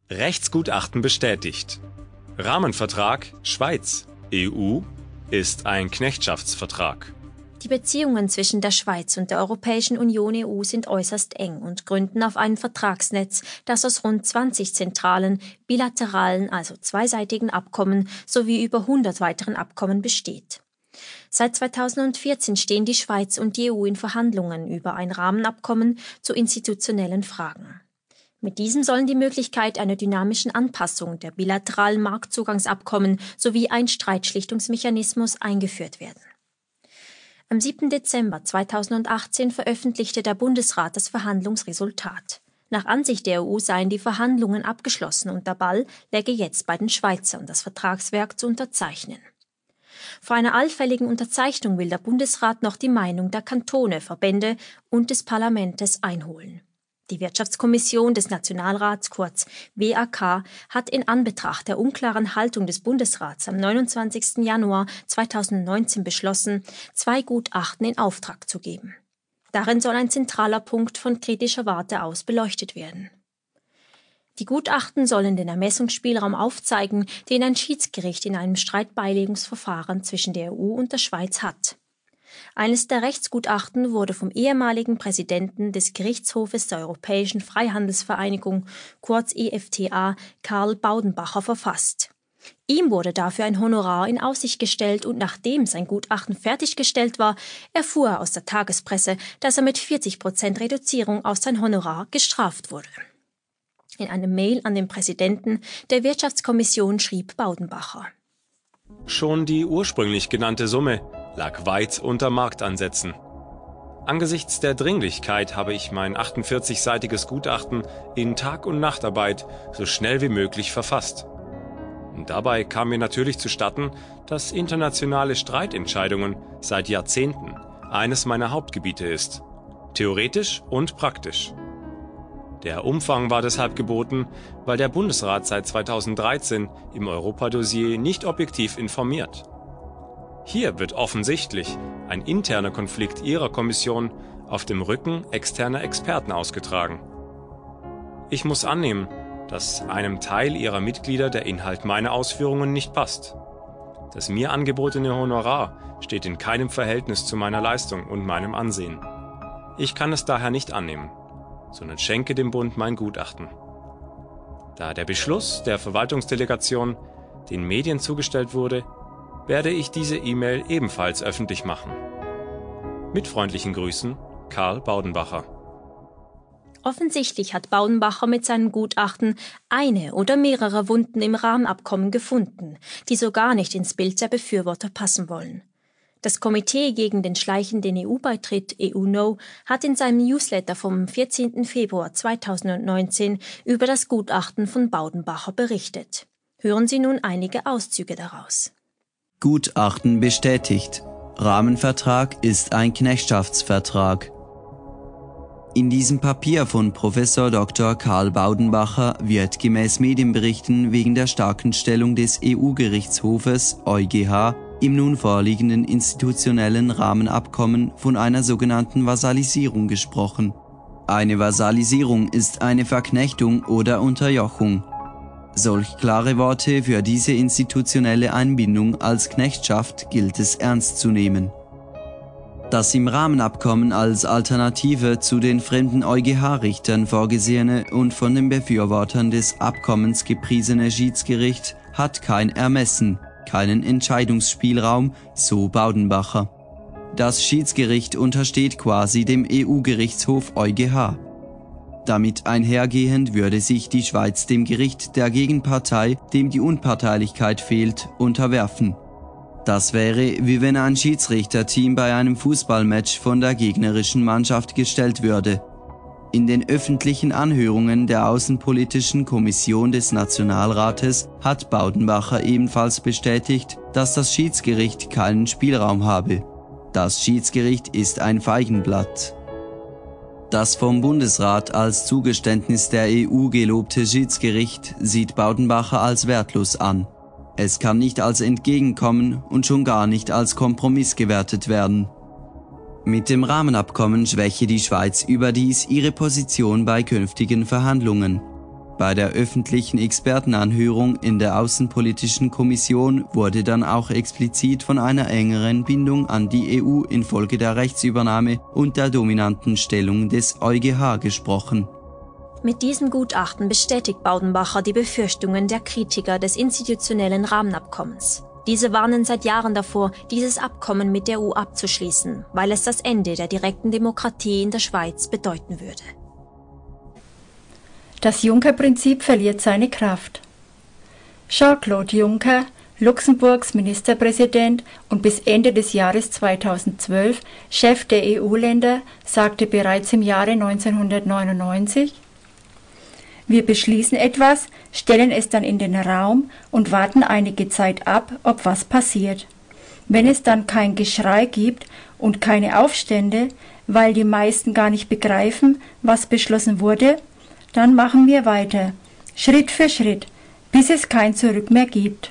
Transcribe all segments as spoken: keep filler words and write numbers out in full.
Rechtsgutachten bestätigt. Rahmenvertrag Schweiz E U ist ein Knechtschaftsvertrag. Die Beziehungen zwischen der Schweiz und der Europäischen Union E U sind äußerst eng und gründen auf einem Vertragsnetz, das aus rund zwanzig zentralen, bilateralen, also zweiseitigen Abkommen sowie über hundert weiteren Abkommen besteht. Seit zweitausendvierzehn stehen die Schweiz und die E U in Verhandlungen über ein Rahmenabkommen zu institutionellen Fragen. Mit diesem sollen die Möglichkeit einer dynamischen Anpassung der bilateralen Marktzugangsabkommen sowie ein Streitschlichtungsmechanismus eingeführt werden. Am siebten Dezember zweitausendachtzehn veröffentlichte der Bundesrat das Verhandlungsresultat. Nach Ansicht der E U seien die Verhandlungen abgeschlossen und der Ball läge jetzt bei den Schweizern, das Vertragswerk zu unterzeichnen. Vor einer allfälligen Unterzeichnung will der Bundesrat noch die Meinung der Kantone, Verbände und des Parlaments einholen. Die Wirtschaftskommission des Nationalrats, kurz W A K, hat in Anbetracht der unklaren Haltung des Bundesrats am neunundzwanzigsten Januar zweitausendneunzehn beschlossen, zwei Gutachten in Auftrag zu geben. Darin soll ein zentraler Punkt von kritischer Warte aus beleuchtet werden. Die Gutachten sollen den Ermessungsspielraum aufzeigen, den ein Schiedsgericht in einem Streitbeilegungsverfahren zwischen der E U und der Schweiz hat. Eines der Rechtsgutachten wurde vom ehemaligen Präsidenten des Gerichtshofes der Europäischen Freihandelsvereinigung, kurz E F T A, Karl Baudenbacher, verfasst. Ihm wurde dafür ein Honorar in Aussicht gestellt und nachdem sein Gutachten fertiggestellt war, erfuhr er aus der Tagespresse, dass er mit vierzig Prozent Reduzierung aus sein Honorar gestraft wurde. In einem Mail an den Präsidenten der Wirtschaftskommission schrieb Baudenbacher: Schon die ursprünglich genannte Summe lag weit unter Marktansätzen. Angesichts der Dringlichkeit habe ich mein achtundvierzigseitiges Gutachten in Tag- und Nachtarbeit so schnell wie möglich verfasst. Und dabei kam mir natürlich zustatten, dass internationale Streitentscheidungen seit Jahrzehnten eines meiner Hauptgebiete ist, theoretisch und praktisch. Der Umfang war deshalb geboten, weil der Bundesrat seit zweitausenddreizehn im Europadossier nicht objektiv informiert. Hier wird offensichtlich ein interner Konflikt Ihrer Kommission auf dem Rücken externer Experten ausgetragen. Ich muss annehmen, dass einem Teil Ihrer Mitglieder der Inhalt meiner Ausführungen nicht passt. Das mir angebotene Honorar steht in keinem Verhältnis zu meiner Leistung und meinem Ansehen. Ich kann es daher nicht annehmen, sondern schenke dem Bund mein Gutachten. Da der Beschluss der Verwaltungsdelegation den Medien zugestellt wurde, werde ich diese E-Mail ebenfalls öffentlich machen. Mit freundlichen Grüßen, Karl Baudenbacher. Offensichtlich hat Baudenbacher mit seinem Gutachten eine oder mehrere Wunden im Rahmenabkommen gefunden, die so gar nicht ins Bild der Befürworter passen wollen. Das Komitee gegen den schleichenden E U-Beitritt E U-No hat in seinem Newsletter vom vierzehnten Februar zweitausendneunzehn über das Gutachten von Baudenbacher berichtet. Hören Sie nun einige Auszüge daraus. Gutachten bestätigt. Rahmenvertrag ist ein Knechtschaftsvertrag. In diesem Papier von Professor Doktor Karl Baudenbacher wird gemäß Medienberichten wegen der starken Stellung des E U-Gerichtshofes EuGH im nun vorliegenden institutionellen Rahmenabkommen von einer sogenannten Vasallisierung gesprochen. Eine Vasallisierung ist eine Verknechtung oder Unterjochung. Solch klare Worte für diese institutionelle Einbindung als Knechtschaft gilt es ernst zu nehmen. Das im Rahmenabkommen als Alternative zu den fremden EuGH-Richtern vorgesehene und von den Befürwortern des Abkommens gepriesene Schiedsgericht hat kein Ermessen, keinen Entscheidungsspielraum, so Baudenbacher. Das Schiedsgericht untersteht quasi dem E U-Gerichtshof EuGH. Damit einhergehend würde sich die Schweiz dem Gericht der Gegenpartei, dem die Unparteilichkeit fehlt, unterwerfen. Das wäre, wie wenn ein Schiedsrichterteam bei einem Fußballmatch von der gegnerischen Mannschaft gestellt würde. In den öffentlichen Anhörungen der Außenpolitischen Kommission des Nationalrates hat Baudenbacher ebenfalls bestätigt, dass das Schiedsgericht keinen Spielraum habe. Das Schiedsgericht ist ein Feigenblatt. Das vom Bundesrat als Zugeständnis der E U gelobte Schiedsgericht sieht Baudenbacher als wertlos an. Es kann nicht als Entgegenkommen und schon gar nicht als Kompromiss gewertet werden. Mit dem Rahmenabkommen schwäche die Schweiz überdies ihre Position bei künftigen Verhandlungen. Bei der öffentlichen Expertenanhörung in der Außenpolitischen Kommission wurde dann auch explizit von einer engeren Bindung an die E U infolge der Rechtsübernahme und der dominanten Stellung des EuGH gesprochen. Mit diesem Gutachten bestätigt Baudenbacher die Befürchtungen der Kritiker des institutionellen Rahmenabkommens. Diese warnen seit Jahren davor, dieses Abkommen mit der E U abzuschließen, weil es das Ende der direkten Demokratie in der Schweiz bedeuten würde. Das Juncker-Prinzip verliert seine Kraft. Jean-Claude Juncker, Luxemburgs Ministerpräsident und bis Ende des Jahres zweitausendzwölf Chef der E U-Länder, sagte bereits im Jahre neunzehnhundertneunundneunzig: Wir beschließen etwas, stellen es dann in den Raum und warten einige Zeit ab, ob was passiert. Wenn es dann kein Geschrei gibt und keine Aufstände, weil die meisten gar nicht begreifen, was beschlossen wurde, dann machen wir weiter, Schritt für Schritt, bis es kein Zurück mehr gibt.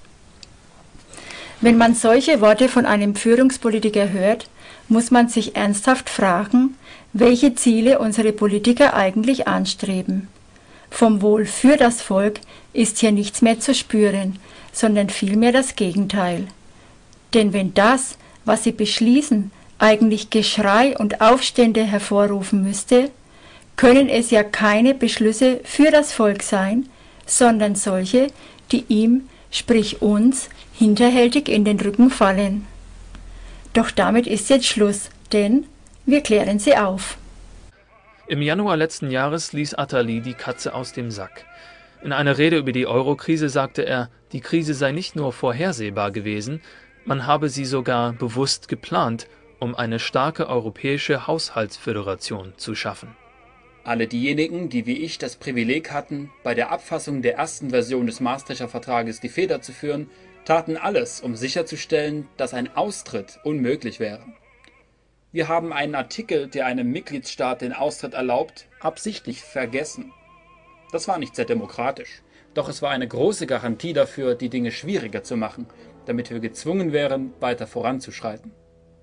Wenn man solche Worte von einem Führungspolitiker hört, muss man sich ernsthaft fragen, welche Ziele unsere Politiker eigentlich anstreben. Vom Wohl für das Volk ist hier nichts mehr zu spüren, sondern vielmehr das Gegenteil. Denn wenn das, was sie beschließen, eigentlich Geschrei und Aufstände hervorrufen müsste, können es ja keine Beschlüsse für das Volk sein, sondern solche, die ihm, sprich uns, hinterhältig in den Rücken fallen. Doch damit ist jetzt Schluss, denn wir klären sie auf. Im Januar letzten Jahres ließ Attali die Katze aus dem Sack. In einer Rede über die Euro-Krise sagte er, die Krise sei nicht nur vorhersehbar gewesen, man habe sie sogar bewusst geplant, um eine starke europäische Haushaltsföderation zu schaffen. Alle diejenigen, die wie ich das Privileg hatten, bei der Abfassung der ersten Version des Maastrichter Vertrages die Feder zu führen, taten alles, um sicherzustellen, dass ein Austritt unmöglich wäre. Wir haben einen Artikel, der einem Mitgliedstaat den Austritt erlaubt, absichtlich vergessen. Das war nicht sehr demokratisch, doch es war eine große Garantie dafür, die Dinge schwieriger zu machen, damit wir gezwungen wären, weiter voranzuschreiten.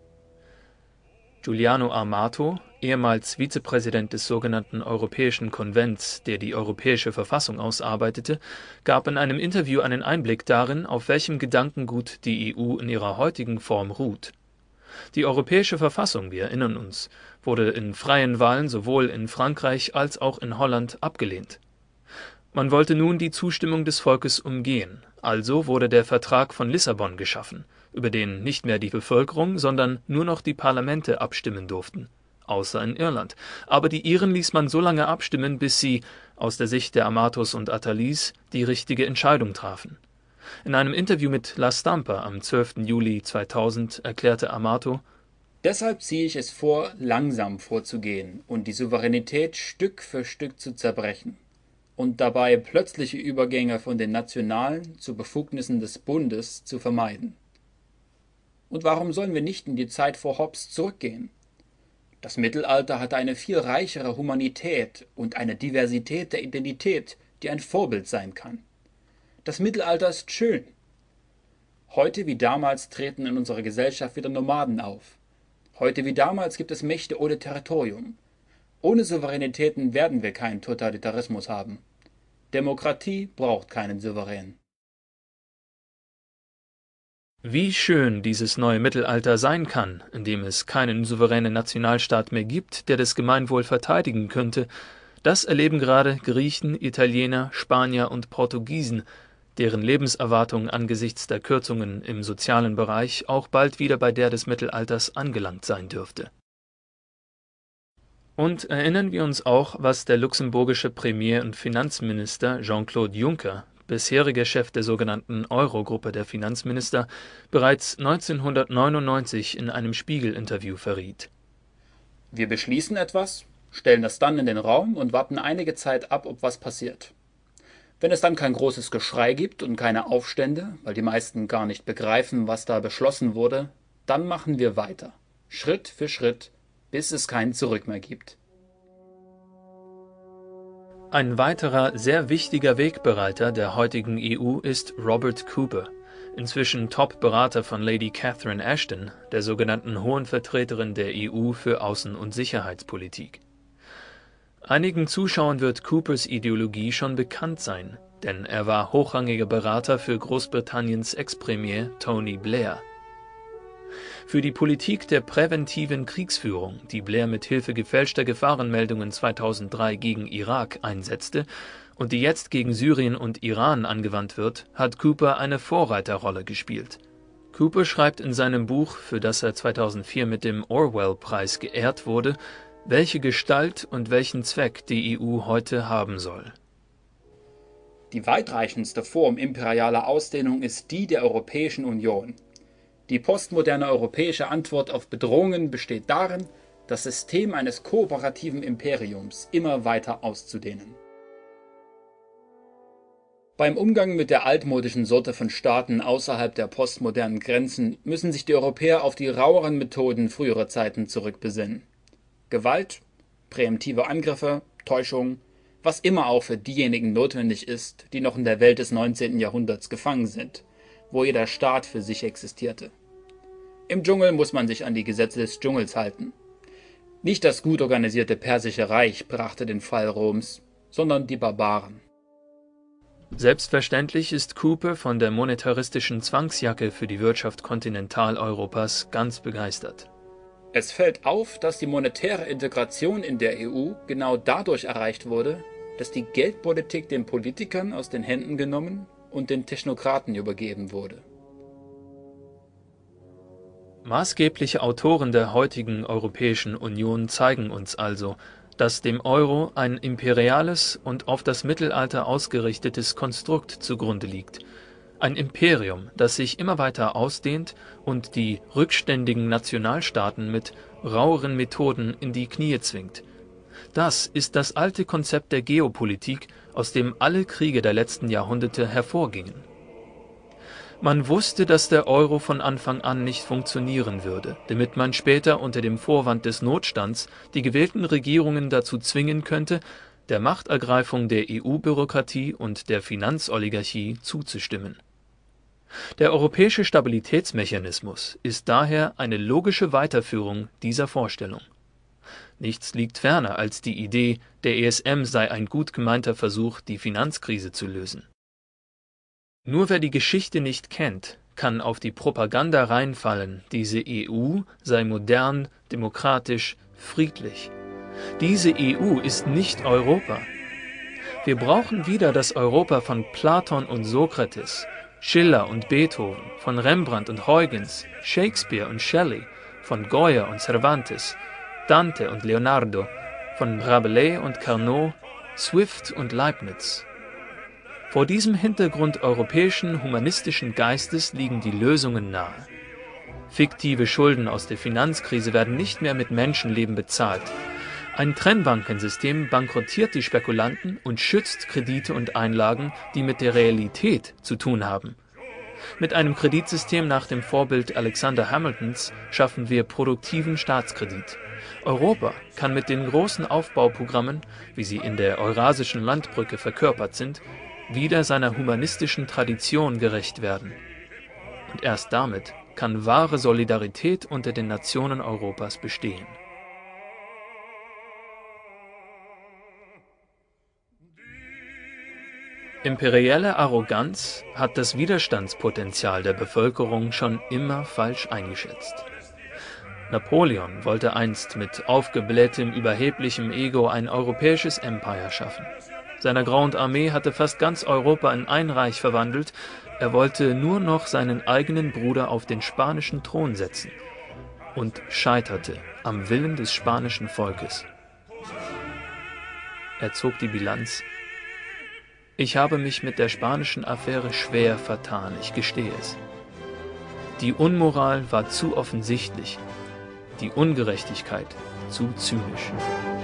Giuliano Amato, ehemals Vizepräsident des sogenannten Europäischen Konvents, der die Europäische Verfassung ausarbeitete, gab in einem Interview einen Einblick darin, auf welchem Gedankengut die E U in ihrer heutigen Form ruht. Die Europäische Verfassung, wir erinnern uns, wurde in freien Wahlen sowohl in Frankreich als auch in Holland abgelehnt. Man wollte nun die Zustimmung des Volkes umgehen, also wurde der Vertrag von Lissabon geschaffen, über den nicht mehr die Bevölkerung, sondern nur noch die Parlamente abstimmen durften, außer in Irland. Aber die Iren ließ man so lange abstimmen, bis sie, aus der Sicht der Amatos und Attalis, die richtige Entscheidung trafen. In einem Interview mit La Stampa am zwölften Juli zweitausend erklärte Amato: Deshalb ziehe ich es vor, langsam vorzugehen und die Souveränität Stück für Stück zu zerbrechen und dabei plötzliche Übergänge von den nationalen zu Befugnissen des Bundes zu vermeiden. Und warum sollen wir nicht in die Zeit vor Hobbes zurückgehen? Das Mittelalter hatte eine viel reichere Humanität und eine Diversität der Identität, die ein Vorbild sein kann. Das Mittelalter ist schön. Heute wie damals treten in unserer Gesellschaft wieder Nomaden auf. Heute wie damals gibt es Mächte ohne Territorium. Ohne Souveränitäten werden wir keinen Totalitarismus haben. Demokratie braucht keinen Souverän. Wie schön dieses neue Mittelalter sein kann, in dem es keinen souveränen Nationalstaat mehr gibt, der das Gemeinwohl verteidigen könnte, das erleben gerade Griechen, Italiener, Spanier und Portugiesen, deren Lebenserwartung angesichts der Kürzungen im sozialen Bereich auch bald wieder bei der des Mittelalters angelangt sein dürfte. Und erinnern wir uns auch, was der luxemburgische Premier- und Finanzminister Jean-Claude Juncker, bisheriger Chef der sogenannten Euro-Gruppe der Finanzminister, bereits neunzehnhundertneunundneunzig in einem Spiegel-Interview verriet. Wir beschließen etwas, stellen das dann in den Raum und warten einige Zeit ab, ob was passiert. Wenn es dann kein großes Geschrei gibt und keine Aufstände, weil die meisten gar nicht begreifen, was da beschlossen wurde, dann machen wir weiter, Schritt für Schritt, bis es kein Zurück mehr gibt. Ein weiterer sehr wichtiger Wegbereiter der heutigen E U ist Robert Cooper, inzwischen Top-Berater von Lady Catherine Ashton, der sogenannten Hohen Vertreterin der E U für Außen- und Sicherheitspolitik. Einigen Zuschauern wird Coopers Ideologie schon bekannt sein, denn er war hochrangiger Berater für Großbritanniens Ex-Premier Tony Blair. Für die Politik der präventiven Kriegsführung, die Blair mit Hilfe gefälschter Gefahrenmeldungen zweitausenddrei gegen Irak einsetzte und die jetzt gegen Syrien und Iran angewandt wird, hat Cooper eine Vorreiterrolle gespielt. Cooper schreibt in seinem Buch, für das er zweitausendvier mit dem Orwell-Preis geehrt wurde, welche Gestalt und welchen Zweck die E U heute haben soll. Die weitreichendste Form imperialer Ausdehnung ist die der Europäischen Union. Die postmoderne europäische Antwort auf Bedrohungen besteht darin, das System eines kooperativen Imperiums immer weiter auszudehnen. Beim Umgang mit der altmodischen Sorte von Staaten außerhalb der postmodernen Grenzen müssen sich die Europäer auf die raueren Methoden früherer Zeiten zurückbesinnen. Gewalt, präemptive Angriffe, Täuschung, was immer auch für diejenigen notwendig ist, die noch in der Welt des neunzehnten Jahrhunderts gefangen sind, wo jeder Staat für sich existierte. Im Dschungel muss man sich an die Gesetze des Dschungels halten. Nicht das gut organisierte Persische Reich brachte den Fall Roms, sondern die Barbaren. Selbstverständlich ist Cooper von der monetaristischen Zwangsjacke für die Wirtschaft Kontinentaleuropas ganz begeistert. Es fällt auf, dass die monetäre Integration in der E U genau dadurch erreicht wurde, dass die Geldpolitik den Politikern aus den Händen genommen und den Technokraten übergeben wurde. Maßgebliche Autoren der heutigen Europäischen Union zeigen uns also, dass dem Euro ein imperiales und auf das Mittelalter ausgerichtetes Konstrukt zugrunde liegt. Ein Imperium, das sich immer weiter ausdehnt und die rückständigen Nationalstaaten mit raueren Methoden in die Knie zwingt. Das ist das alte Konzept der Geopolitik, aus dem alle Kriege der letzten Jahrhunderte hervorgingen. Man wusste, dass der Euro von Anfang an nicht funktionieren würde, damit man später unter dem Vorwand des Notstands die gewählten Regierungen dazu zwingen könnte, der Machtergreifung der E U-Bürokratie und der Finanzoligarchie zuzustimmen. Der europäische Stabilitätsmechanismus ist daher eine logische Weiterführung dieser Vorstellung. Nichts liegt ferner als die Idee, der E S M sei ein gut gemeinter Versuch, die Finanzkrise zu lösen. Nur wer die Geschichte nicht kennt, kann auf die Propaganda reinfallen, diese E U sei modern, demokratisch, friedlich. Diese E U ist nicht Europa. Wir brauchen wieder das Europa von Platon und Sokrates, Schiller und Beethoven, von Rembrandt und Huygens, Shakespeare und Shelley, von Goya und Cervantes, Dante und Leonardo, von Rabelais und Carnot, Swift und Leibniz. Vor diesem Hintergrund europäischen humanistischen Geistes liegen die Lösungen nahe. Fiktive Schulden aus der Finanzkrise werden nicht mehr mit Menschenleben bezahlt. Ein Trennbankensystem bankrottiert die Spekulanten und schützt Kredite und Einlagen, die mit der Realität zu tun haben. Mit einem Kreditsystem nach dem Vorbild Alexander Hamiltons schaffen wir produktiven Staatskredit. Europa kann mit den großen Aufbauprogrammen, wie sie in der Eurasischen Landbrücke verkörpert sind, wieder seiner humanistischen Tradition gerecht werden. Und erst damit kann wahre Solidarität unter den Nationen Europas bestehen. Imperielle Arroganz hat das Widerstandspotenzial der Bevölkerung schon immer falsch eingeschätzt. Napoleon wollte einst mit aufgeblähtem, überheblichem Ego ein europäisches Empire schaffen. Seine Grande Armee hatte fast ganz Europa in ein Reich verwandelt, er wollte nur noch seinen eigenen Bruder auf den spanischen Thron setzen und scheiterte am Willen des spanischen Volkes. Er zog die Bilanz: Ich habe mich mit der spanischen Affäre schwer vertan, ich gestehe es. Die Unmoral war zu offensichtlich, die Ungerechtigkeit zu zynisch.